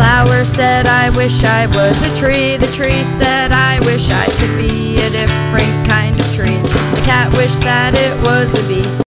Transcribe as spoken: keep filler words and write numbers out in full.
flower said, I wish I was a tree. The tree said, I wish I could be a different kind of tree. The cat wished that it was a bee.